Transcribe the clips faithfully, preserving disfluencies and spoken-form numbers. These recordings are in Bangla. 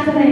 আসলে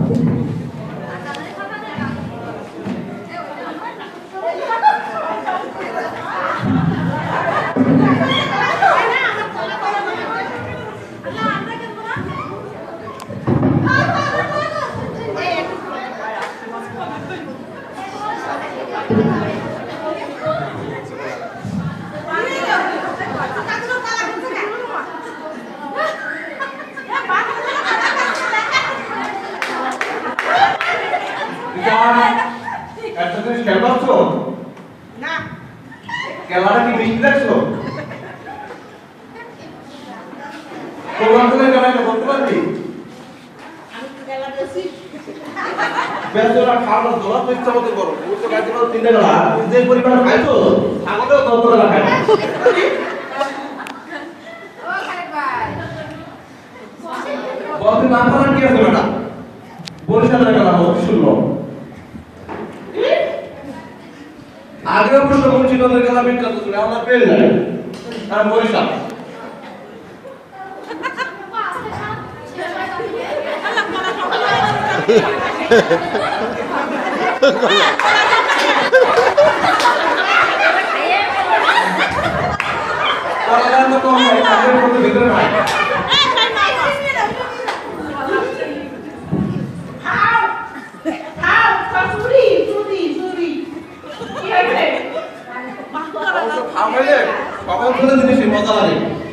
খেলাটা কি মিষ্টি দেখছো? তোমার তো খেলাটা বলতে পারবি? আমি তো খেলা দেখছি। বেচরা খাওয়া দোলা তো ইচ্ছা মতো করো। ও তো খাইতে পারো তিনটা খেলা। যে পরিমাণ খাইছো, ছাগলেও তত খেলা খায় না। ও খাই ভাই। বলতে নাম করার কি আছে বেটা? বরিশালের খেলা হোক শুনলো। আগে প্রশ্ন মুন্সিগঞ্জের খেলা বিখ্যাত ছিল, আমরা পেয়ে যাই। আর বরিশাল ভিতরে নাই সকাল করে জিনিস মজা লাগে।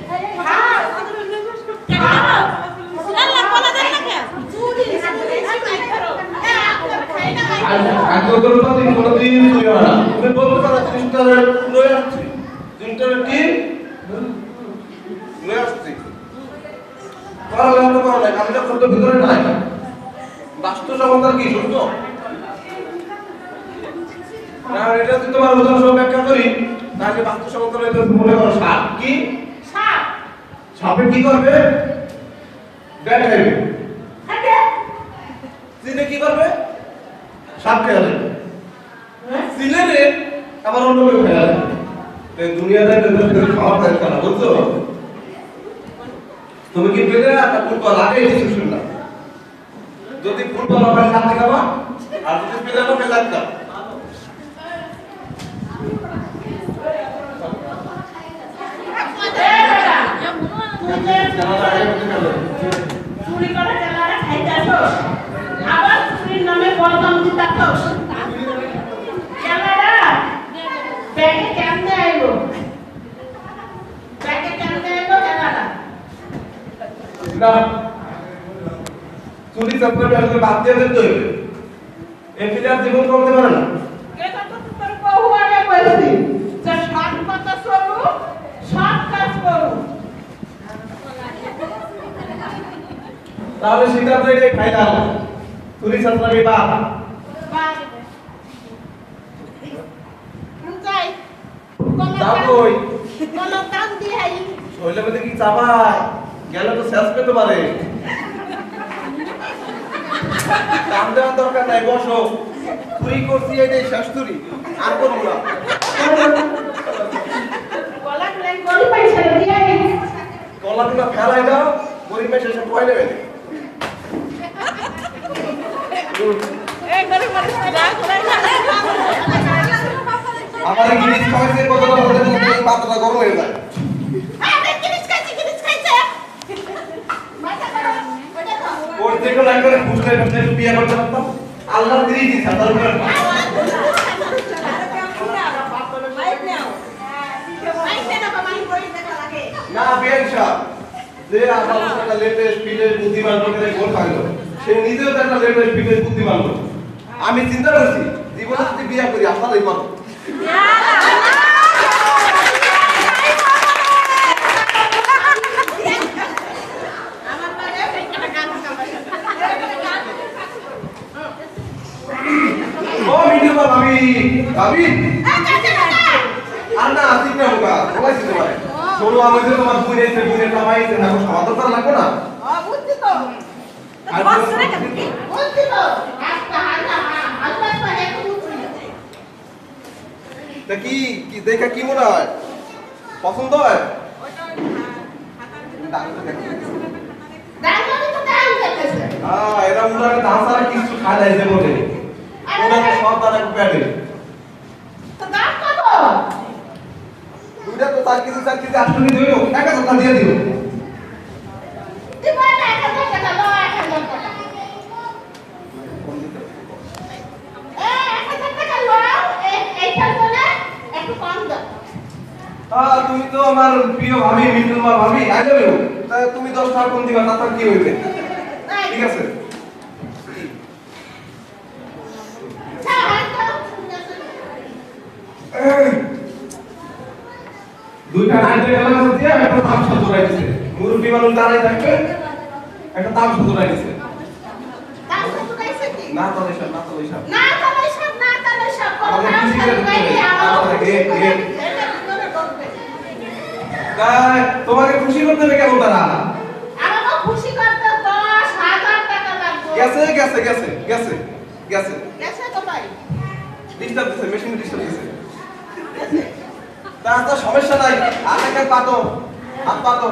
ভিতরে নাই বাস্তু সমতার কি সত্য না? এটা যদি তোমার উদাহরণ সহ ব্যাখ্যা করি তাহলে বাস্তু সমতার মনে করো সাপ কি সাপ সাপে কি করবে? ব্যাট খাইবে। চিনে কি করবে? সাপ খেয়ালে চিনে রে আবার অন্য কেউ খেয়ালে দুনিয়াতে খাওয়ার দরকার না বুঝছো? তুমি কি পেলে একটা ফুটবল আগে কিছু শুনলাম যদি ফুটবল আমরা খাতে খাবা আর যদি পেলে না পেলে একটা চুরি করে জায়গাটা খাইতে আসো আবার চুরির নামে বদনাম দিতে আসো জায়গাটা ব্যাগে কেমনে আইলো ব্যাগে কেমনে আইলো জায়গাটা না চুরি চক্রের ব্যাপারে বাদ দিয়ে দিতে হবে এফিলিয়ার জীবন করতে পারে না এটা তো তোর বহু আগে বলেছি যে সৎ কথা চলু সৎ কাজ করু তাহলে সিদ্ধান্ত এটাই ফাইনাল চুরি চক্রের বাদ যাই যাও কই কোন কাম দিয়ে আই শৈলে মধ্যে কি চাপা গেলে তো শেষ পেতে পারে কাম দেওয়ার দরকার নাই বসো চুরি করছি এটাই শেষ চুরি আর করবো না গলা লাইন গলি পয়সা দিয়ে আই কলাগুলো ফেলাই দাও গরিব মেয়ে শেষে পয় নেবে এই গলি পয়সা যা করে আমার গিরিশ খাওয়াইছে কতটা বলতে বলতে এই পাতাটা গরম হয়ে যায় আরে কিরিস খাইছে কিরিস খাইছে মাথা করো ওটা তো ওর থেকে না করে খুশলে খুশলে বিয়ে করতে পারতাম আল্লাহ দিয়েই দিছে তার উপরে না বিয়ে সাহেব যে আমার একটা লেটেস্ট ফিল্ডের বুদ্ধিমান লোকের গোল খাইলো সে নিজেও তো একটা লেটেস্ট ফিল্ডের বুদ্ধিমান লোক আমি চিন্তা করছি জীবনে যদি বিয়ে করি আপনারাই পাবো ও ভিডিও বা ভাবি ভাবি আর না আসিক না ওটা বলাইছি তোমারে ছোট আমাদের তোমার বুঝে এসে বুঝে কামাইছে না সমাধান তো লাগবে না ও বুঝছি তো বসরে কেন বুঝছি তো একটা হালা আল্লাহ পারে একটু বুঝছি তা কি কি দেখা কি মনে হয় পছন্দ হয় দাঁড়ানো তো দাঁড়ানো দেখতেছে হ্যাঁ এরা উড়ানে ধান ছাড়া কিছু খায় না জীবনে উড়ানে সব দানা পেটে তো দাম কত দুইটা তো চার কেজি চার কেজি আটশো দিও এক হাজার টাকা দিয়ে দিও দিব না এক হাজার টাকা লো এক হাজার টাকা এ এক হাজার টাকা লো এইটার জন্য একটু কম দাও হ্যাঁ তুমি তো আমার প্রিয় ভাবি মিন্টুর মা ভাবি আই লাভ ইউ তা তুমি দশ টাকা কম দিবা তারপর কি হইবে ঠিক আছে দুইটা আইতে গেল দিয়ে একটা তামসা জোড়াই দিছে মুরব্বি মানুষ দাঁড়াই থাকবে একটা তামসা জোড়াই দিছে তামসা জোড়াইছে কি না তো এসব না তো এসব না তো এসব না তো এসব কোন আমাকে খুশি করে দিতে আমাকে গায় তোমাকে খুশি করতে হবে কেমন তারা আমাকে খুশি করতে দশ হাজার টাকা লাগবে গেছে গেছে গেছে গেছে গেছে গেছে তো ভাই ডিস্টার্ব দিছে মেশিন ডিস্টার্ব দিছে তার তো সমস্যা নাই আটাকে পাতো হাত পাতো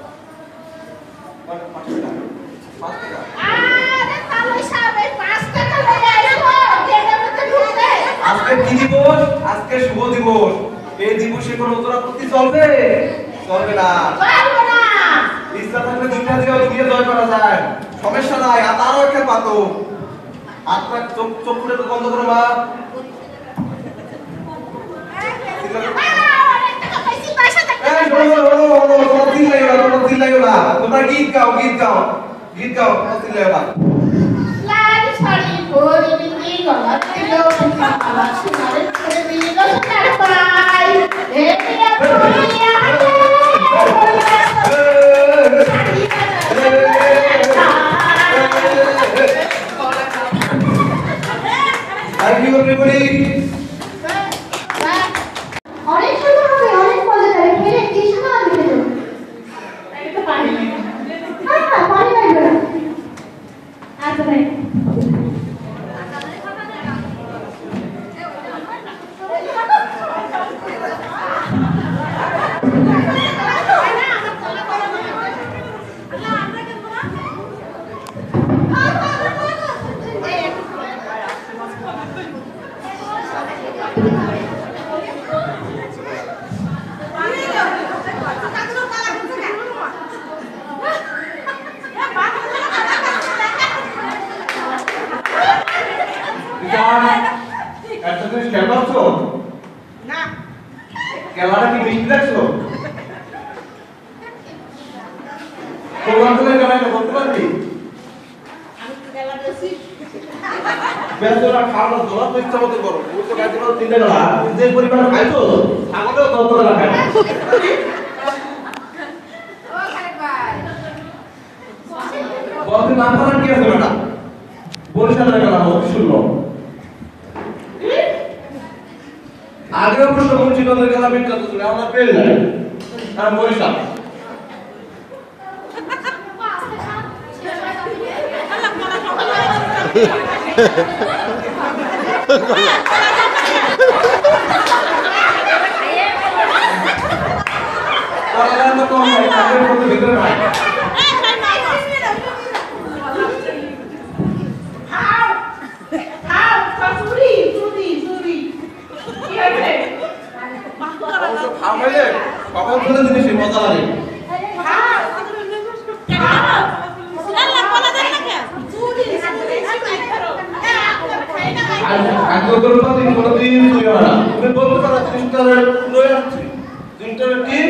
পাঁচ টাকা আরে তাহলে সাবে পাঁচ টাকা লয়ে আইছো গেটের মধ্যে ঢুকতে আজকে কি দিবস আজকে শুভ দিবস এই দিবসে কোনো উত্তরাপত্তি চলবে চলবে না চলবে না ইচ্ছা থাকলে দুইটা দিয়েও দুনিয়া জয় করা যায় সমস্যা নাই আর তারও একটা পাতো আপনার চোখ চোখ খুলে তো বন্ধ করো মা এই শোনো শোনো শোনো শোনো চিল্লাইও না তোমরা চিল্লাইও না তোমরা গীত গাও গীত গাও গীত গাও তোমরা চিল্লাইও না লাল শাড়ি পরে বিলি গলা দিল আমার সোনার পরে বিলি গলা পাই রে মিয়া পুরিয়া Thank you everybody. অনেক সুন্দর হবে অনেক মজাদার খেলে কি সময় আমি দেব একটু পানি হ্যাঁ হ্যাঁ পানি লাগবে না আচ্ছা ভাই একটা জিনিস খেয়াল করছো না কেলাটা কি মিষ্টি লাগছো তোমার তো কেলাটা বলতে পারবি আমি তো গেলা দিছি বেসরা খাওয়া জোড়া তো ইচ্ছা মতো করো তুমি তো খাইতে পারো তিনটা গেলা যে পরিমাণ খাইছো ছাগলেও তত গেলা খায় ও খালেক ভাই বলতে না পারার কি আছে ম্যাডাম বরিশালের গেলা হোক শুনলো আগে অবশ্য মুন্সিগঞ্জের গেলা বিখ্যাত ছিল আমরা পেয়ে যাই আর বরিশাল তাহলে তো কম নাই তাদের মধ্যে ভিতরে নাই খাও খাও কচুরি চুরি চুরি কি হইছে অবশ্য খাওয়াইলে সকল ধরনের জিনিসই মজা লাগে খাও খাও আল্লাহ বলা দেন না কে চুরি চুরি খাও খাই না খাই আর খাদ্য দ্রব্য তিনি কোনোদিন চুরি হয় না তুমি বলতে পারো জিনিসটা লয়ে আসছি জিনিসটা কি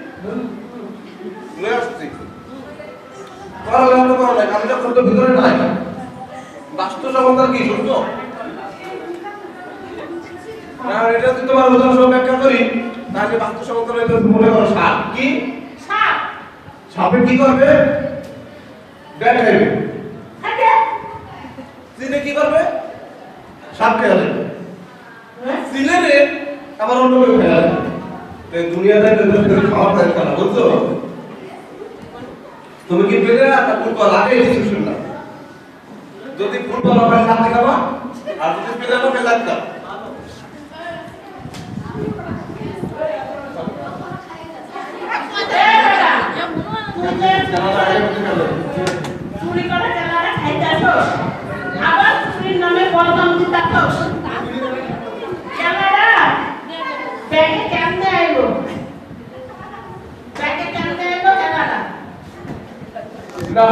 লয়ে আসছি করা গেল তো করা নাই আমি যখন তো ভিতরে নাই বাস্তু সমান্তর কি সত্য আর এটা যদি তোমার উদাহরণ সহ ব্যাখ্যা করি তাহলে বাস্তু সমান্তর এটা মনে করো সাপ কি সাপ সাপে কি করবে ব্যাট খাইবে থাকে চিনে কি করবে সাপ খেয়ে যাবে চিনে রে আবার অন্য কেউ খেয়ে যাবে এই দুনিয়াতে খাওয়া খাই খানা বুঝছো তুমি কি পেলে না ফুটবল আগে ডিসিশন না যদি ফুটবল হবে সাথে খাবা আর যদি পেলে না পেলে লাগতা চুরি করে গেলারা খাইতে না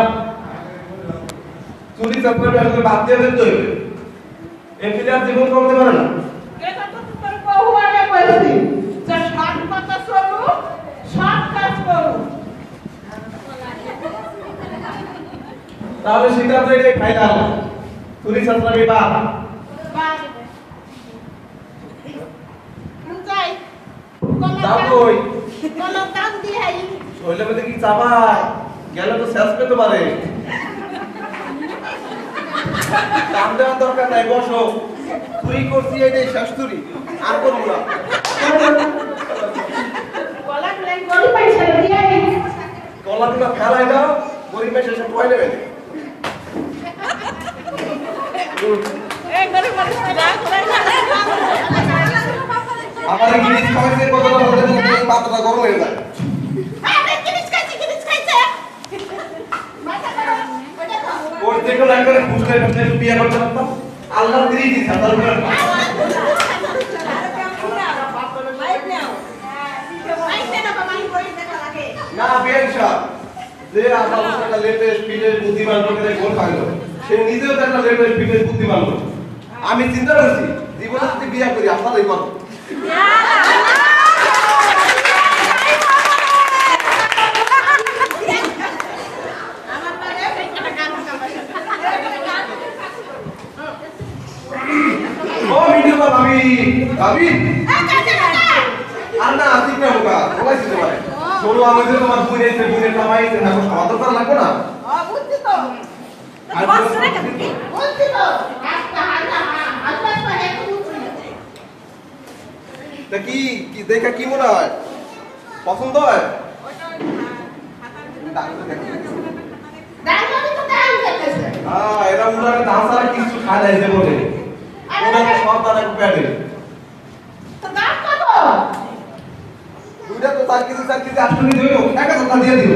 চুরি চাপড়ে আসলে বাদ দিয়ে দিতে হবে এমনি আর জীবন করতে পারে না এটা তো তোর বহু আগে বলেছি যে সৎ কথা চলু সৎ কাজ করু তাহলে সিদ্ধান্ত এটাই ফাইনাল চুরি চাপড়ে বাদ যাই যাও কই কোন কাজ দিয়ে আই শৈলে মধ্যে কি চাপায় গেলে তো শেষ পেতে পারে কাম দেওয়ার দরকার নাই বসো তুই করছি এটাই শেষ তুরি আর করবো না কলা প্লেন গরি পয়সা দিয়ে আই কলা দিলা ফেলাই দাও গরিব এসে সে পয় নেবে এই গরি মানুষ না করে আমার গিরিশ খাওয়াইছে কতটা বলে দিন পাতটা গরম হয়ে যায় আরে কিরিস খাইছে কিরিস খাইছে মাথা করো ওটা তো ওর থেকে না করে বুঝলে বুঝলে বিয়ে করতে পারতাম আল্লাহ দিই দিছে আল্লাহ করে না বেনশা যে আমার একটা লেটেস্ট ফিল্ডের বুদ্ধিমান লোকের গোল পাইলো সে নিজেও একটা লেটেস্ট ফিল্ডের বুদ্ধিমান লোক আমি চিন্তা করছি জীবনে যদি বিয়ে করি আপনারই করব ও ভিডিও বা ভাবি ভাবি আর না ঠিক না মুকা বলাইছি তোমারে ছোট আমাদের তোমার বুই নেছে বুই নেছে আমাই না সমাধান করা লাগবে না ও বুঝছি তো আর বুঝছি তো একটা হালা আল্লাহ পারে বুঝছি তা কি কি দেখা কি মনে হয় পছন্দ হয় দাঁড়ানো তো দাঁড়ানো যাচ্ছে হ্যাঁ এরা উনার দাম ছাড়া কিছু খায় না যে বলে ওনার সব দানা পেটে তো দাম কত দুইটা তো তার কিছু তার কিছু আষ্টনি দিও এক হাজার দিয়ে দিও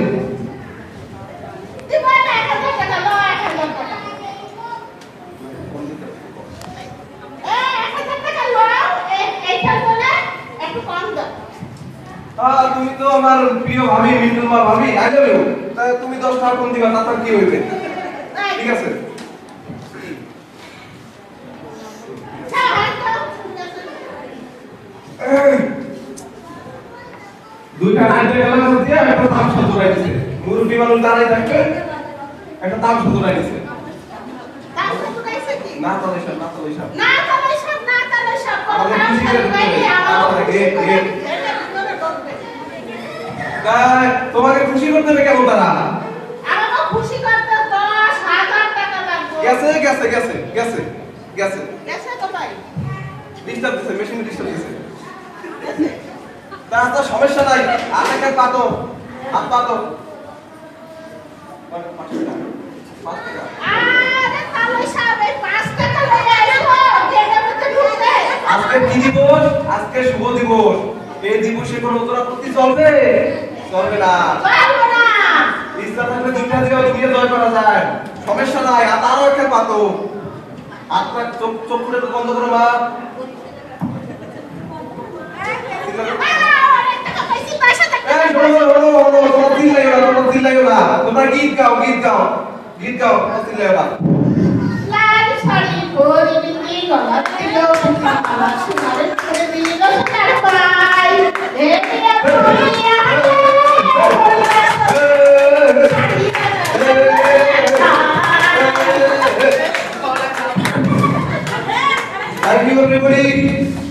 দিবা না এক হাজার টাকা দাও এক হাজার টাকা এই এক হাজার টাকা লও এই এইটা বলে একটু কম দাও হ্যাঁ তুমি তো আমার প্রিয় ভাবি মিন্টু মা ভাবি আই লাভ ইউ তা তুমি দশ টাকা কম দিবা তাতে কি হইবে ঠিক আছে দুইটা আইতে গেলাম দিয়ে একটা দাম শুধু রাখছে মুরব্বি মানুষ দাঁড়াই থাকবে একটা দাম শুধু রাখছে দাম কত দিয়েছে কি না তো এসব না তো এসব না তাহলে সব না তাহলে সব কত আমাদের দাম খুশি করে খালি দিতে হবে। আমার আমাদের গে- গে- এটা ভিতরে ঢুকবে গায়, তোমাকে খুশি করতে হবে কেমন তারা আমাকে খুশি করতে দশ হাজার টাকা লাগবে গেছে গেছে গেছে গেছে গেছে গেছে তো ভাই ডিস্টার্ব দিছে মেশিন ডিস্টার্ব দিছে তা তো সমস্যা নাই আর একটা পাতো হাত পাতো পাঁচ টাকা পাঁচ টাকা আরে তাহলে সব এই পাঁচ টাকা লয়ে আইছো গেটের মধ্যে ঢুকবে আজকে কি দিবস আজকে শুভ দিবস এই দিবসে কোনো উত্তরাপত্তি চলবে চলবে না পারবো না ইচ্ছা থাকলে দুইটা দিয়েও দিয়ে জয় করা যায় সমস্যা নাই আর আরো একটা পাতো আপনার চোখ চোখ খুলে তো বন্ধ করো মা অনেক টাকা পাইছি পয়সা থাকতে এই শোনো শোনো শোনো তোমরা দিল লাইও না তোমরা দিল লাইও না তোমরা গীত গাও গীত গাও গীত গাও তোমরা দিল লাইও না লাল শাড়ি পরে বিন্দি গলা দিল কালা সোনার করে দিল সোনার পাই রে মিয়া পড়িয়া Thank you everybody.